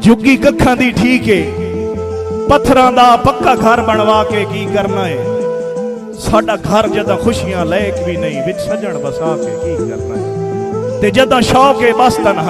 झुग्गी कखां दी ठीक है, पत्थरां दा पक्का घर बनवा के की करना है। साडा घर जदा खुशियां लैक भी नहीं, विच सजण बसा के की करना है। ते जदा शौक है बस तन्हा